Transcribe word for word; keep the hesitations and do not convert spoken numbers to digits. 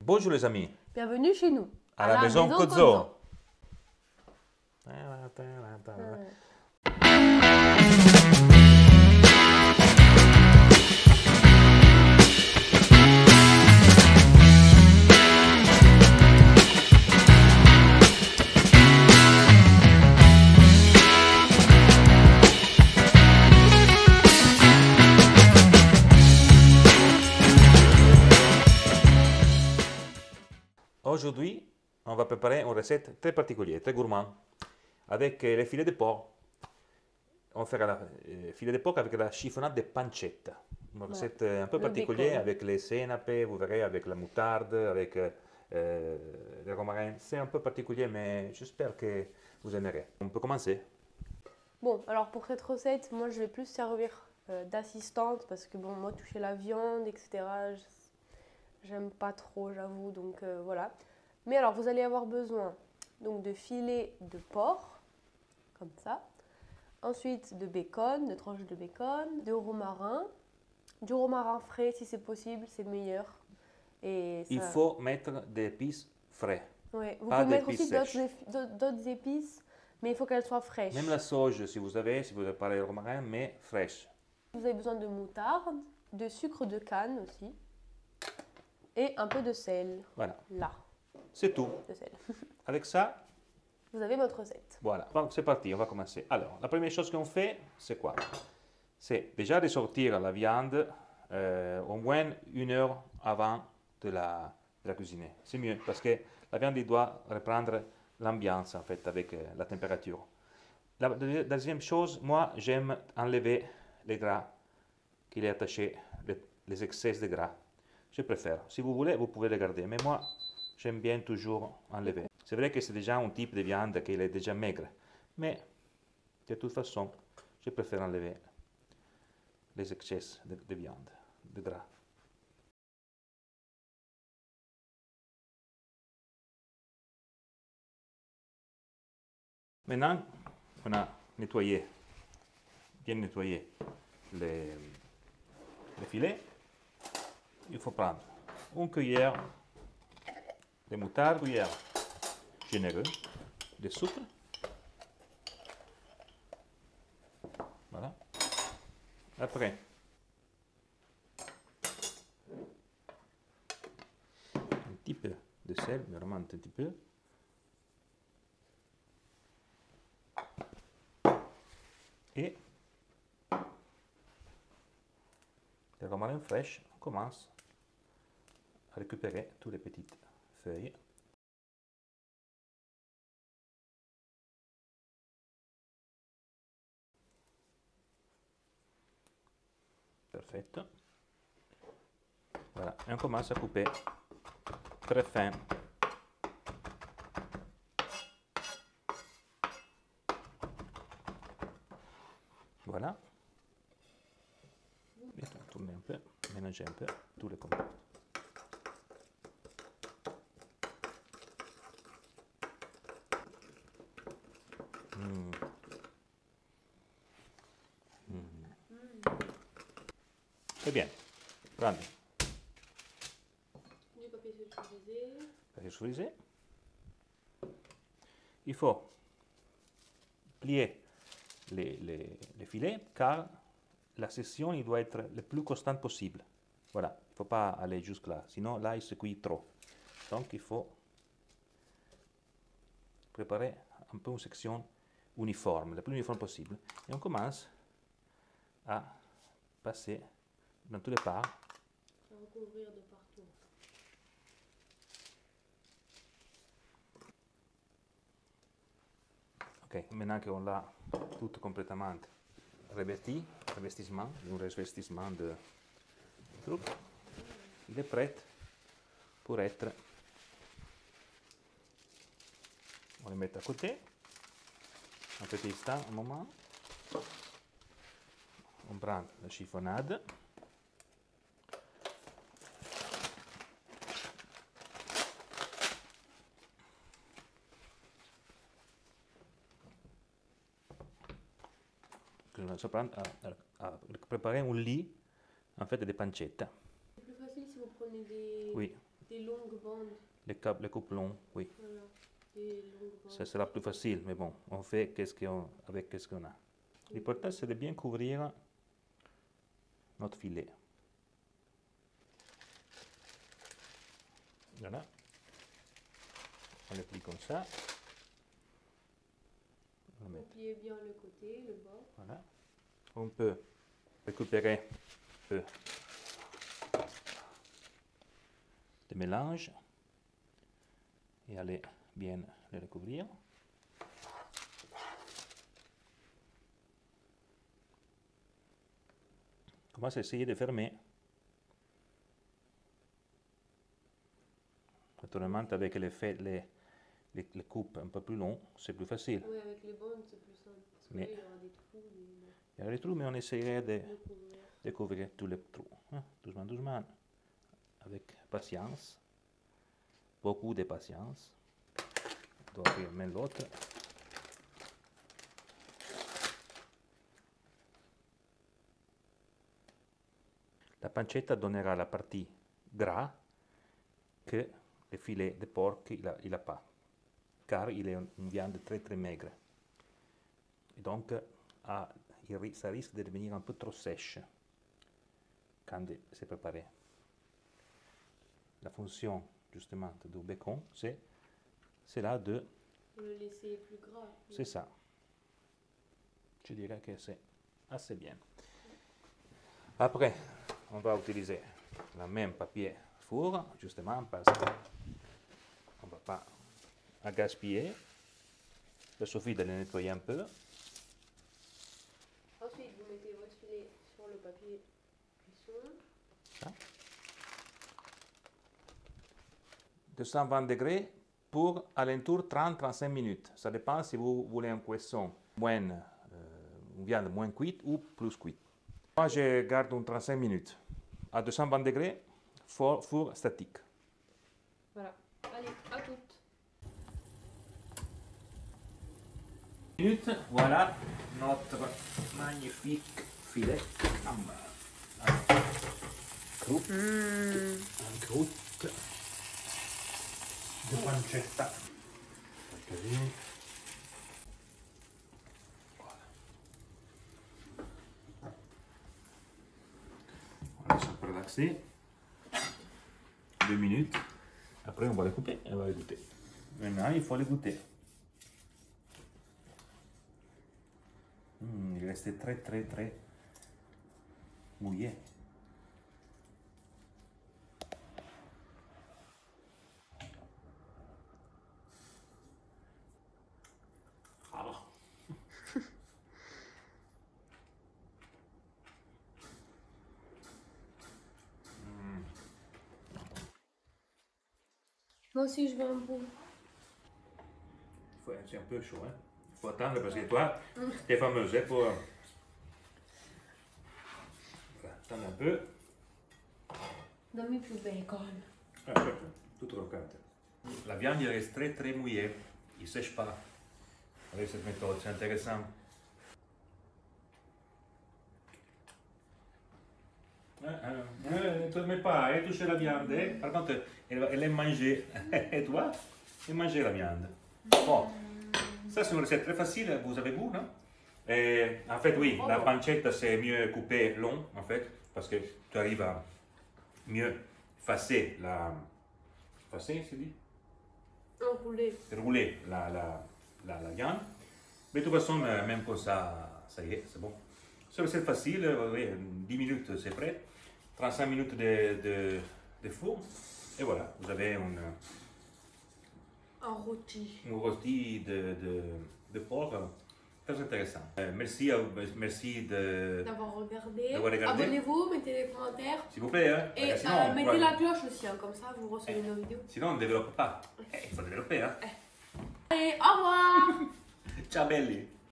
Bonjour les amis. Bienvenue chez nous. À, la, maison, maison Cozzo. Aujourd'hui, on va préparer une recette très particulière, très gourmande, avec les filets de porc. On va faire le filet de porc avec la chiffonnade de pancetta. Une ouais. recette un peu particulière avec les senapes, vous verrez, avec la moutarde, avec euh, le romarin. C'est un peu particulier, mais j'espère que vous aimerez. On peut commencer. Bon, alors pour cette recette, moi je vais plus servir euh, d'assistante parce que bon, moi toucher la viande, et cetera. J'aime pas trop, j'avoue, donc euh, voilà. Mais alors, vous allez avoir besoin donc de filets de porc, comme ça. Ensuite, de bacon, de tranches de bacon, de romarin, du romarin frais si c'est possible, c'est meilleur. Et ça... Il faut mettre des épices frais. Ouais. Vous pouvez mettre aussi d'autres épices, mais il faut qu'elles soient fraîches. Même la sauge, si vous avez, si vous avez parlé de romarin, mais fraîche. Vous avez besoin de moutarde, de sucre de canne aussi. Et un peu de sel. Voilà. Là. C'est tout. De sel. Avec ça, vous avez votre recette. Voilà. Donc c'est parti, on va commencer. Alors, la première chose qu'on fait, c'est quoi? C'est déjà de sortir la viande euh, au moins une heure avant de la, de la cuisiner. C'est mieux parce que la viande il doit reprendre l'ambiance en fait avec euh, la température. La, la deuxième chose, moi j'aime enlever les gras qu'il est attaché, les, les excès de gras. Je préfère. Si vous voulez, vous pouvez les garder. Mais moi, j'aime bien toujours enlever. C'est vrai que c'est déjà un type de viande qui est déjà maigre. Mais, de toute façon, je préfère enlever les excès de, de viande, de gras. Maintenant, on a nettoyé, bien nettoyé les, les filets. Il faut prendre une cuillère de moutarde, une cuillère généreuse de sucre. Voilà. Après, un petit peu de sel, vraiment un petit peu. Et le romarin fraîche, on commence à récupérer toutes les petites feuilles. Perfetto. Voilà, et on commence à couper très fin. Voilà. Et on tourne un peu, mélanger un peu tous les composés. Mmh. Mmh. Très bien. Prends. Du papier sulfurisé. Papier sulfurisé. Il faut plier les, les, les filets car la session il doit être le plus constante possible. Voilà, il ne faut pas aller jusque là, sinon là il se cuit trop. Donc il faut préparer un peu une section uniforme, le plus uniforme possible. Et on commence à passer dans toutes les parts. À recouvrir de partout. Ok, maintenant qu'on l'a tout complètement revêti, revestissement, un revestissement de truc, il est prêt pour être. On le met à côté. Un petit instant, un moment. On prend la chiffonnade. On va prendre à, à préparer un lit en fait de pancetta. C'est plus facile si vous prenez des, oui. des des longues bandes. Les, câbles, les coupes longs, oui. Voilà, des longues bandes. Ça sera plus facile, mais bon, on fait qu'est-ce qu'on, avec qu'est-ce qu'on a. L'important, c'est de bien couvrir notre filet. Voilà. On le plie comme ça. On le met. Pliez bien le côté, le bas. Voilà. On peut récupérer un peu de mélange et aller bien le recouvrir. On commence à essayer de fermer. Naturellement, avec les, fait, les, les, les coupes un peu plus longues, c'est plus facile. Oui, avec les bandes, c'est plus simple. Parce que Mais- là, il y aura des trous. Mais... Il y a des trous, mais on essaierait de, Le couvrir. de couvrir tous les trous. Hein, doucement, doucement. Avec patience. Beaucoup de patience. On doit ouvrir même l'autre. La pancetta donnera la partie gras que le filet de porc il n'a pas, car il est une viande très très maigre. Et donc, ah, il, ri- ça risque de devenir un peu trop sèche quand c'est préparé. La fonction justement du bacon, c'est c'est là de, Faut le laisser plus gras. c'est ça. Je dirais que c'est assez bien. Après, on va utiliser le même papier four, justement parce qu'on ne va pas à gaspiller. Il suffit de le nettoyer un peu. Ensuite, vous mettez votre filet sur le papier cuisson. Ça. deux cent vingt degrés pour alentour trente à trente-cinq minutes. Ça dépend si vous voulez une cuisson moins, euh, une viande moins cuite ou plus cuite. Moi, je garde une trente-cinq minutes. À deux cent vingt degrés, four, four statique. Voilà. Allez, à toutes. Minutes, voilà notre magnifique filet en croûte, en croûte de pancetta. Così. Voilà. On laisse un peu relaxer. Deux minutes. Après, on va les couper et on va les goûter. Maintenant, il faut les goûter. Mm, il reste très très très mouillé. Ah. Mm. Moi aussi, je veux un bout. Faut- C'est un peu chaud, hein. Il faut attendre parce que toi, tu es fameuse hein, pour. Voilà, attendre un peu. Dammi più bacon. Ah, certo, tutto croccante. La viande il reste très très mouillée, il ne sèche pas avec cette méthode, c'est intéressant. Eh, eh, tu ne mets pas, hein, toucher la viande. hein. Par contre, elle, elle aime manger. Et toi, tu manges la viande. Bon, ça c'est une recette très facile, vous avez vu, non? Et, en fait, oui, la pancetta c'est mieux coupée long, en fait, parce que tu arrives à mieux effacer la. Effacer, c'est dit? Enroulé. Rouler la, la, la, la viande. Mais de toute façon, euh, même comme ça, ça y est, c'est bon. C'est c'est facile, euh, oui, dix minutes c'est prêt. trente-cinq minutes de, de, de four. Et voilà, vous avez une, Un rôti. une rôti de, de, de porc euh, très intéressant. Euh, merci, à, merci de. D'avoir regardé. D'avoir regardé. Abonnez-vous, mettez des commentaires. S'il vous plaît, hein. Et Parce que euh, sinon, mettez ouais, la cloche aussi, hein, comme ça vous recevez nos vidéos. sinon on ne développe pas. Eh, il faut développer, hein. Allez, au revoir. Ciao belli!